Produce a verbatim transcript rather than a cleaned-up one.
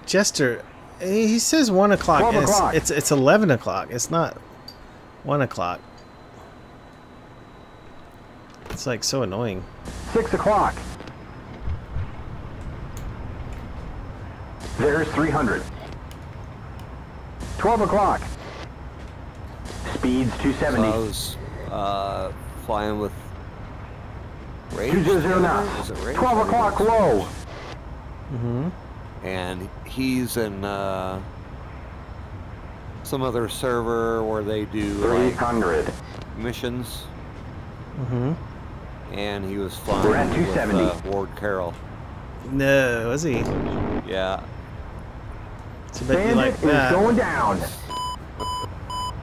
Jester, he says one o'clock. Twelve o'clock. It's, it's it's eleven o'clock. It's not one o'clock. It's like so annoying. Six o'clock. There's three hundred. Twelve o'clock. Speeds two seventy. So I was uh, flying with Ray. two zero zero now. Twelve o'clock low. Mm-hmm. And he's in uh, some other server where they do Three like, hundred. missions. Mm-hmm. And he was flying We're at two with seventy. uh, Ward Carroll. No, was he? Yeah. So bet you Bandit like is that. going down.